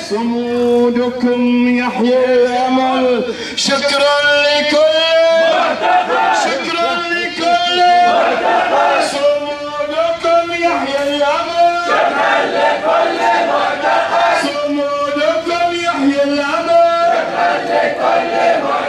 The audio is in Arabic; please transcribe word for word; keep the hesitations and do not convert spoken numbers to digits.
صمودكم يحيي الأمل. شكرا لكل شكرا لكل صمودكم يحيي الأمل. شكرا لكل معتقد صمودكم يحيي الأمل. شكرا لكل معتقد